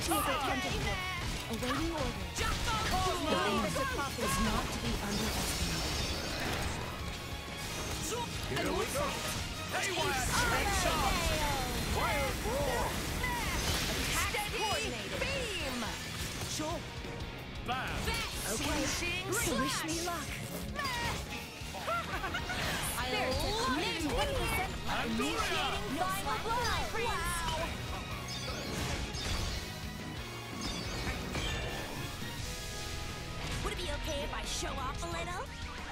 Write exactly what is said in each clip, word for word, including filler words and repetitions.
She is attentive. Awaiting orders. The English attack is not to be underestimated. Here we go. Haywire! Headshot! Wild roar! Steady beam! Sure. Bam! Okay. Wish me luck. I'll Initiating final blow. Wow! Would it be okay if I show off a little?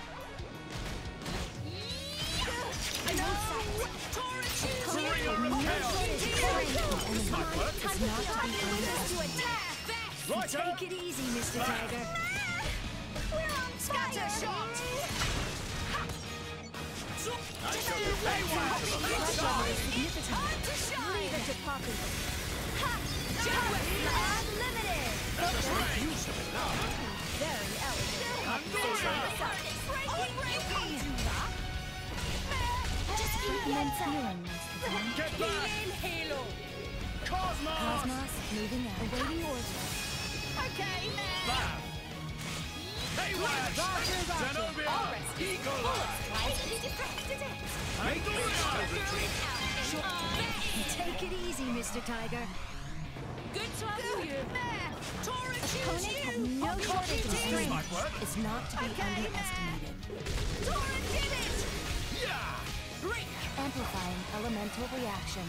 No! Tora choose Career you! repel! This might work. Time to To attack! Right, Take it easy, Mister Tiger. We're on scatter shot! I shall be haywire to the left side! Time to shine! Leave it to Poppy. Unlimited! Let us make use of it now! Very elegant. Just Recommend feeling, Master Time. Get back! Halo! Cosmos! Cosmos, moving out. Awaiting orders. Okay, man! Bam! Haywire! Zenobia! Eagle Eye! He deflected it! Andoria! Take it easy, Mister Tiger. Good to have you! Tora, choose Opponent has you! no shortage of This strength. might work. It's not to be Okay, underestimated. Tora did it! Yeah! Break! Amplifying elemental reaction.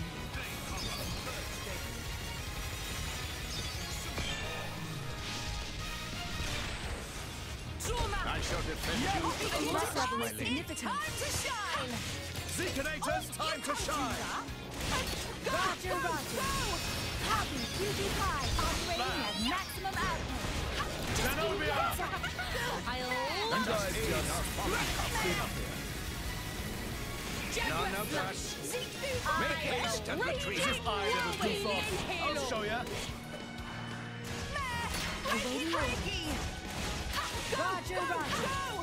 Zoom out! I shall defend you to the This last, level my is lady. significant. Time to shine! Zekenators, time to shine! Roger, Roger. Copy, Q G Pie, operating at maximum output. Zenobia! I'll... And guys, just clean up here. None of that. Make haste and retreat. If I never goof off, I'll show ya. Awaiting orders. Roger, Roger.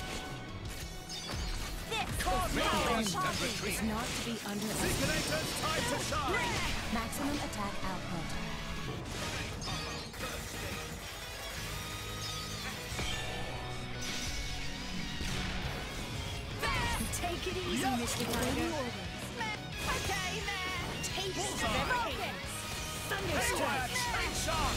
Make haste and It's retreat. not to be underestimated. Zekenators, time to shine! Maximum attack output. Take it easy, Yup. Mister Tiger. Okay, man! Taste Bullseye. broken! Haywire, chain shot!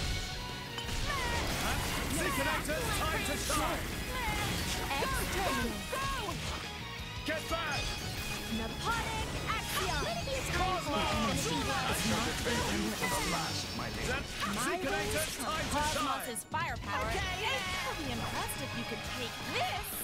Zekenators, time to shine! Exterminate. Go! Get back! Napotic Axion. Cosmos! It's not to be underestimated. Zen- Zekenators, time to shine! Cosmos' firepower. Okay, I'd be impressed if you could take this.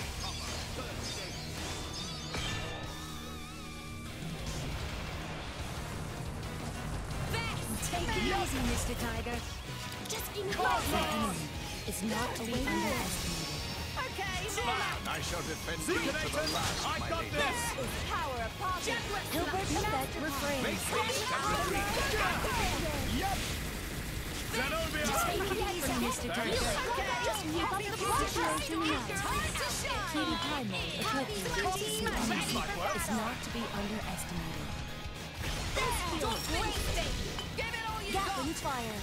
Take it easy, Mister Tiger. Just give me The enemy is not to be underestimated. Okay, Bam! I shall defend you to the Zekenators, last, I my got lady. this! power of poppy. Hilbert effect refrain. Make haste and retreat. Yep! Zenobia! Take it easy, Mister Tiger. Just keep up the situation now. Cutie Pie mode equipped with Team This ready for is battle. not to be underestimated. Don't waste. Give it all you Gatling got. fire.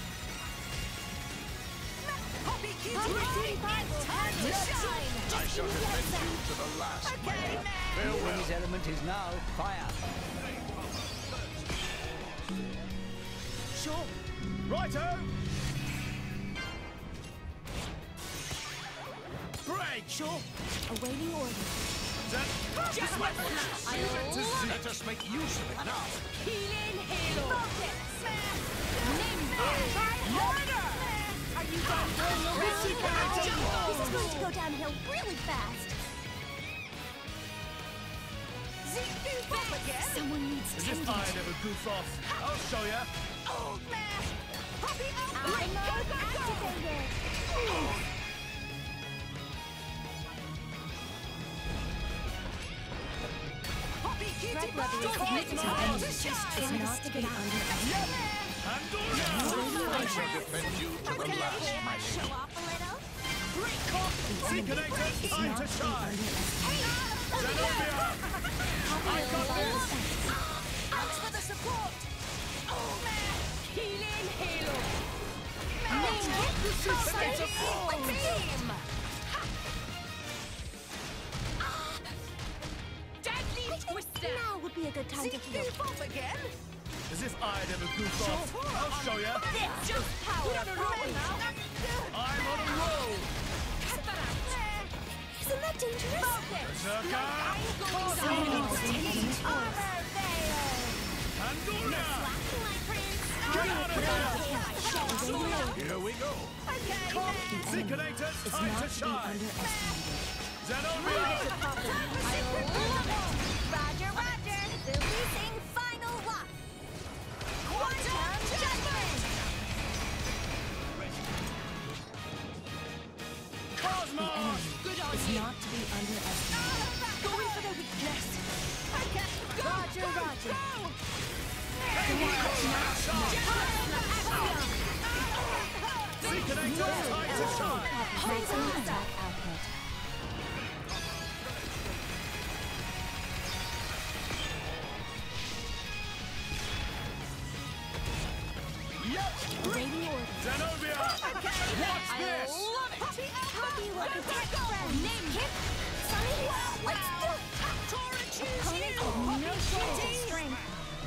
Poppy Cutie Cutie Pie will time to have shine. I shall defend you to the last, my Okay, lady. man. Farewell. His element is now fire. Sure. Righto! Break! Sure. Awaiting orders. Zen- This might work. Let us make use of it now. Healing Halo. Focus. Are you done going over? This is going to go downhill really fast. Zeke goof up again. Someone needs As if tending I to. never goof off. I'll show ya. Old man. Poppy out. I Go, go, go. activated. Poppy Cutie Strike level is Pie. significant. Time to It's shine. not to be underestimated. Andoria! I shall defend you to the Okay, last, here my I show lady. off a little. Zekenators, time Not to to be shine! underestimated. Zenobia! I got this! Thanks for the support. Oh man. Healing Halo. It's a fall! Beam! Deadly twister! Now would be a good time to Zeke heal. goof off again? As if I'd ever goof off. I'll show ya. This just power power now. I'm on a roll. Cut that out. Isn't that dangerous? Focus. Berserker! Armor veil. Pandora! My prince. Get out of here! Here we go. Okay, Zekenator, It's time not to to be shine. underestimated. Zenobia! Roger, roger. Releasing final lock. Quantum judgment. Cosmos! Good on It's you. not to be underestimated. Going for the weakness. Okay, go, Roger, go, roger. go. Zekenator, time to shine. Maximum attack output. Yep! Awaiting orders. Zenobia! Watch I this! love it. Copy what the tech friend. Name him. Sunny, Let's do it. Tora, choose opponent you. with no shortage of strength.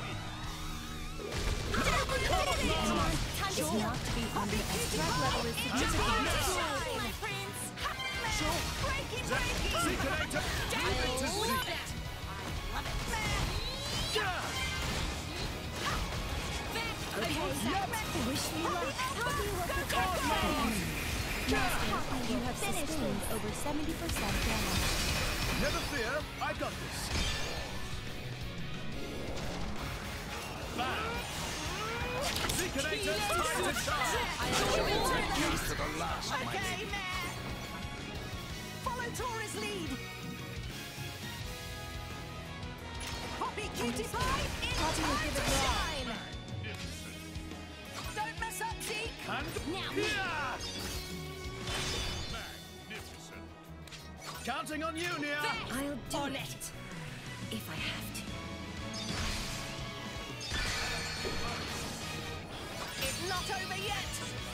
Time is not to be underestimated. Threat level is significant. My prince. Breaky, breaky. Zekenator, move it to I love Zeke. it. Love it. Yeah! Wish me luck. Copy what the tech friend. You have sustained over seventy percent damage. Never fear, I got this. Bam! Zekenator, time to shine. Used to the last, my Okay, man. Follow Tora's lead. Poppy cutie pie. It's Poppy will time give to it raw. shine. Don't mess up, Zeke. And Now. yeah! Counting on you, Nia. I'll do On it. it. If I have to. It's not over yet.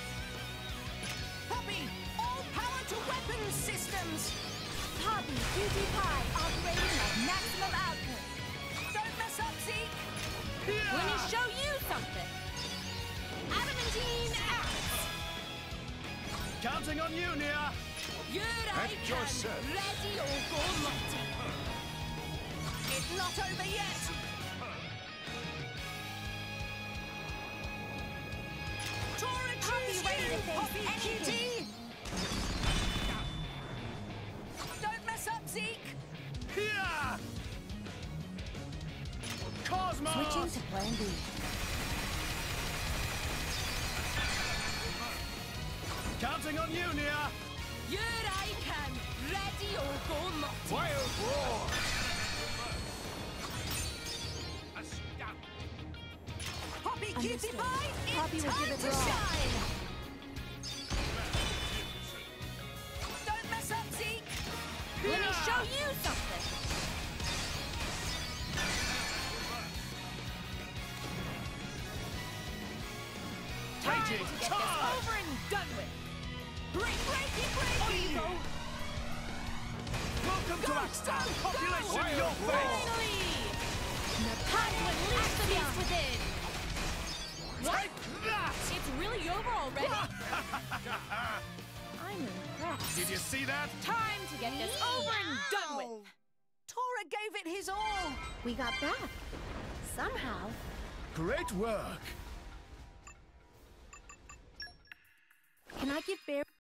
Poppy, all power to weapons systems. Poppy, cutie pie, operating at maximum output. Don't mess up, Zeke. Yeah! Let me show you something. Adamantine axe. Counting on you, Nia. Here I At your come, service. ready or go mighty. It's not over yet. Tora, choose ready to you, face Poppy anything. Kitty. Don't mess up, Zeke. Yeah! Cosmos! Switching to plan B. Counting on you, Nia. Here I come, ready or go mighty. Wild roar! Poppy cutie Understood. pie, it's Poppy will time give it to raw. shine. Don't mess up, Zeke. Let me show you something. Time to Raging get this charge! over and done with. Break, breaky, breaky. Oh, Welcome to Axtown! go, Population, go. your face! Finally! Time to unleash the beast within. Take that! It's really over already. I'm impressed. Did you see that? Time to get this over and done with. Tora gave it his all. We got back. Somehow. Great work! Can I give Bear